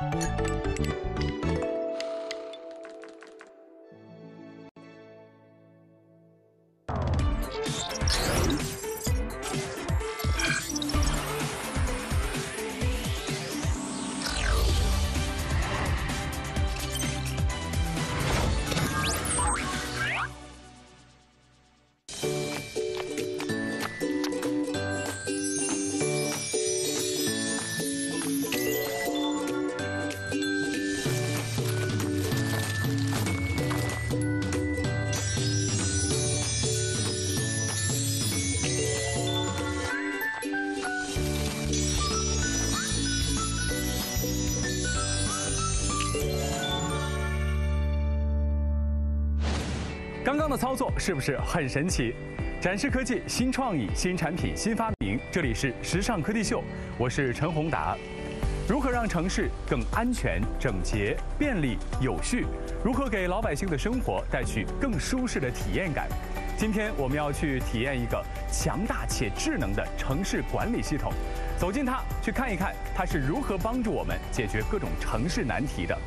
刚刚的操作是不是很神奇？展示科技新创意、新产品、新发明。这里是时尚科技秀，我是陈宏达。如何让城市更安全、整洁、便利、有序？如何给老百姓的生活带去更舒适的体验感？今天我们要去体验一个强大且智能的城市管理系统，走进它，去看一看它是如何帮助我们解决各种城市难题的。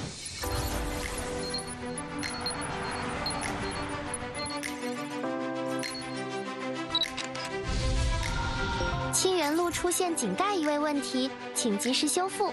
清源路出现井盖移位问题，请及时修复。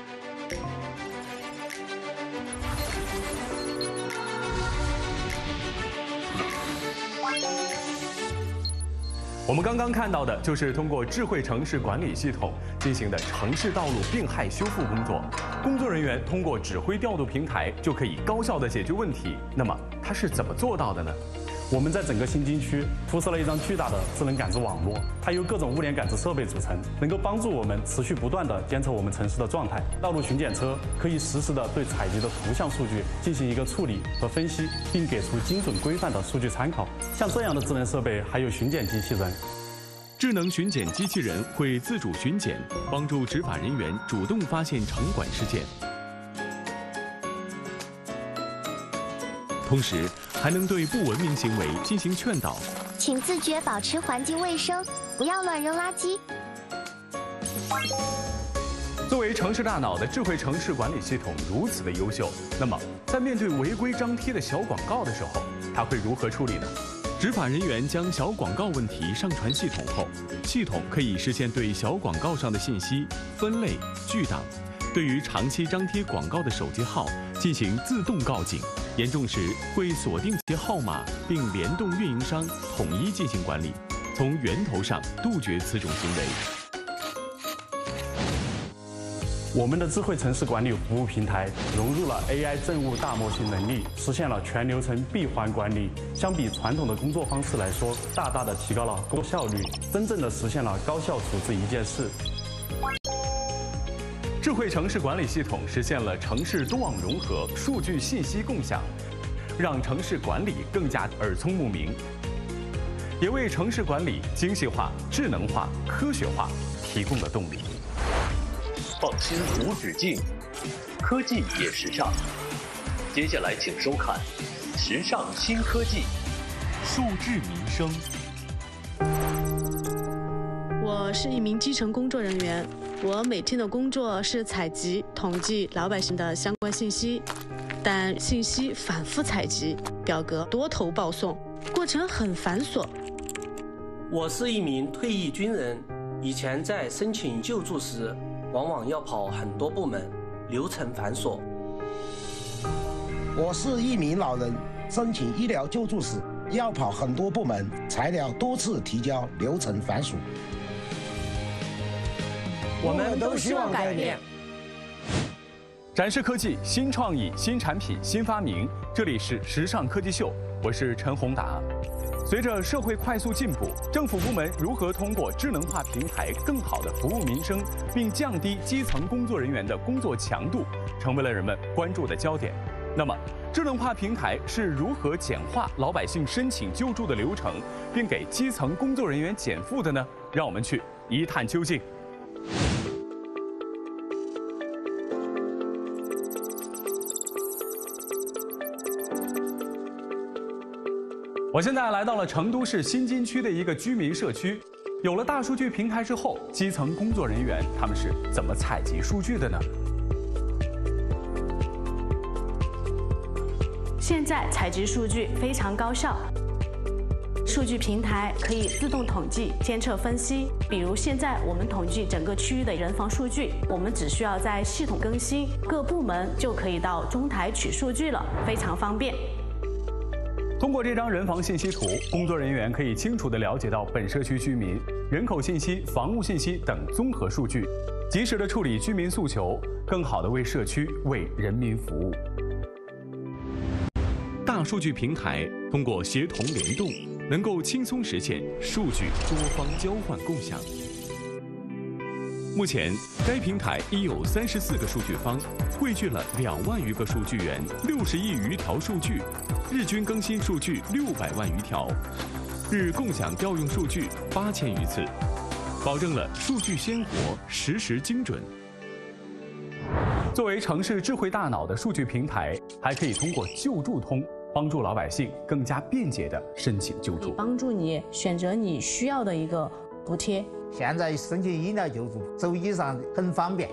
我们刚刚看到的就是通过智慧城市管理系统进行的城市道路病害修复工作。工作人员通过指挥调度平台就可以高效地解决问题。那么它是怎么做到的呢？ 我们在整个新津区铺设了一张巨大的智能感知网络，它由各种物联感知设备组成，能够帮助我们持续不断地监测我们城市的状态。道路巡检车可以实时地对采集的图像数据进行一个处理和分析，并给出精准规范的数据参考。像这样的智能设备还有巡检机器人。 智能巡检机器人会自主巡检，帮助执法人员主动发现城管事件。同时，还能对不文明行为进行劝导。 请自觉保持环境卫生，不要乱扔垃圾。 作为城市大脑的智慧城市管理系统如此的优秀，那么在面对违规张贴的小广告的时候，它会如何处理呢？ 执法人员将小广告问题上传系统后，系统可以实现对小广告上的信息分类、拒档，对于长期张贴广告的手机号进行自动告警。严重时会锁定其号码，并联动运营商统一进行管理，从源头上杜绝此种行为。 我们的智慧城市管理服务平台融入了 AI 政务大模型能力，实现了全流程闭环管理。相比传统的工作方式来说，大大的提高了工作效率，真正的实现了高效处置一件事。 智慧城市管理系统实现了城市多网融合、数据信息共享，让城市管理更加耳聪目明，也为城市管理精细化、智能化、科学化提供了动力。 创新无止境，科技也时尚。接下来请收看《时尚新科技》，数字民生。 我是一名基层工作人员，我每天的工作是采集、统计老百姓的相关信息，但信息反复采集，表格多头报送，过程很繁琐。 我是一名退役军人，以前在申请救助时，往往要跑很多部门，流程繁琐。 我是一名老人，申请医疗救助时要跑很多部门，材料多次提交，流程繁琐。 我们都希望改变。 展示科技新创意、新产品、新发明。这里是时尚科技秀，我是陈宏达。随着社会快速进步，政府部门如何通过智能化平台更好地服务民生，并降低基层工作人员的工作强度，成为了人们关注的焦点。那么，智能化平台是如何简化老百姓申请救助的流程，并给基层工作人员减负的呢？让我们去一探究竟。我现在来到了成都市新津区的一个居民社区。有了大数据平台之后，基层工作人员他们是怎么采集数据的呢？ 现在采集数据非常高效。数据平台可以自动统计、监测、分析。比如现在我们统计整个区域的人防数据，我们只需要在系统更新，各部门就可以到中台取数据了，非常方便。 通过这张人防信息图，工作人员可以清楚地了解到本社区居民人口信息、房屋信息等综合数据，及时地处理居民诉求，更好地为社区、为人民服务。 大数据平台通过协同联动，能够轻松实现数据多方交换共享。目前，该平台已有34个数据方，汇聚了2万余个数据源，60亿余条数据，日均更新数据600万余条，日共享调用数据8000余次，保证了数据鲜活、实时精准。 作为城市智慧大脑的数据平台，还可以通过救助通帮助老百姓更加便捷地申请救助， 帮助你选择你需要的一个补贴。 现在申请医疗救助，手机上很方便。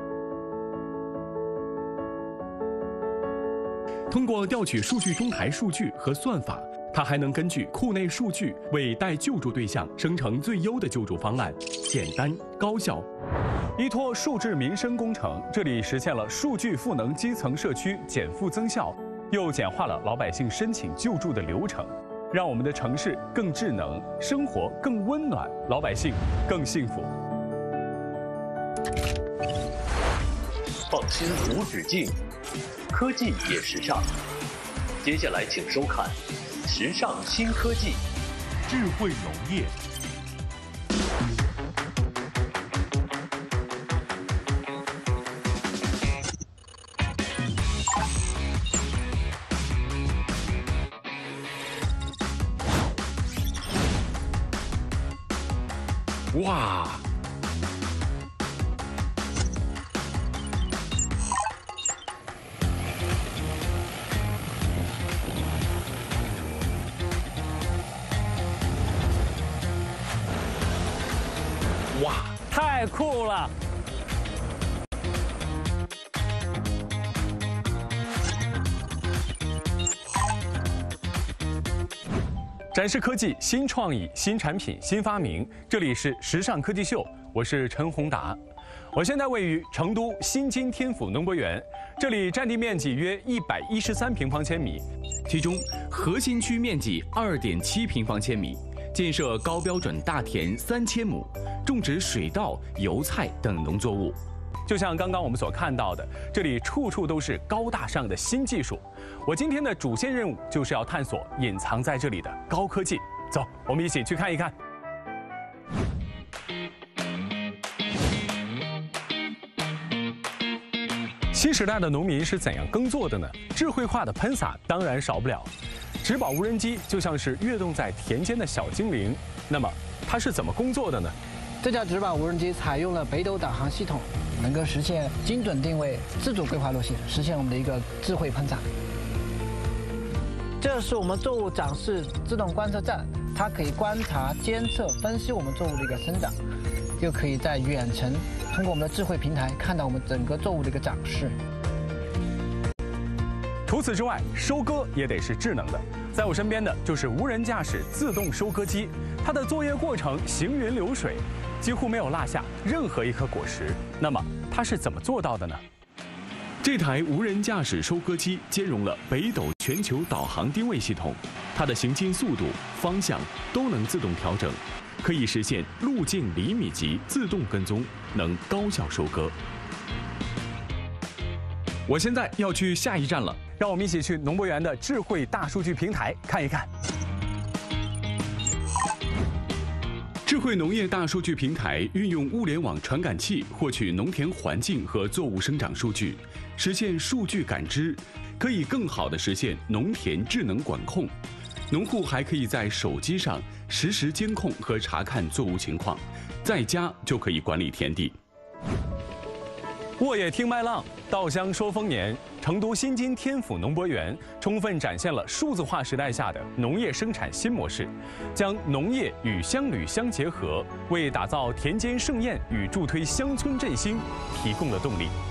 通过调取数据中台数据和算法，它还能根据库内数据为待救助对象生成最优的救助方案，简单高效。 依托数智民生工程，这里实现了数据赋能基层社区减负增效，又简化了老百姓申请救助的流程，让我们的城市更智能，生活更温暖，老百姓更幸福。 创新无止境，科技也时尚。接下来请收看《时尚新科技》，智慧农业。 哇！ 哇，太酷了！ 展示科技新创意、新产品、新发明，这里是时尚科技秀，我是陈宏达。我现在位于成都新津天府农博园，这里占地面积约113平方千米， 其中核心区面积2.7平方千米，建设高标准大田3000亩，种植水稻、油菜等农作物。 就像刚刚我们所看到的，这里处处都是高大上的新技术。我今天的主线任务就是要探索隐藏在这里的高科技。走，我们一起去看一看。新时代的农民是怎样耕作的呢？智慧化的喷洒当然少不了。植保无人机就像是跃动在田间的小精灵，那么它是怎么工作的呢？ 这架植保无人机采用了北斗导航系统，能够实现精准定位、自主规划路线，实现我们的一个智慧喷洒。这是我们作物长势自动观测站，它可以观察、监测、分析我们作物的一个生长，又可以在远程通过我们的智慧平台看到我们整个作物的一个长势。 除此之外，收割也得是智能的。在我身边的就是无人驾驶自动收割机，它的作业过程行云流水，几乎没有落下任何一颗果实。那么它是怎么做到的呢？ 这台无人驾驶收割机兼容了北斗全球导航定位系统，它的行进速度、方向都能自动调整，可以实现路径厘米级自动跟踪，能高效收割。我现在要去下一站了， 让我们一起去农博园的智慧大数据平台看一看。 智慧农业大数据平台运用物联网传感器获取农田环境和作物生长数据，实现数据感知，可以更好地实现农田智能管控。农户还可以在手机上实时监控和查看作物情况，在家就可以管理田地。 沃野听麦浪，稻香说丰年。成都新津天府农博园充分展现了数字化时代下的农业生产新模式，将农业与乡旅相结合，为打造田间盛宴与助推乡村振兴提供了动力。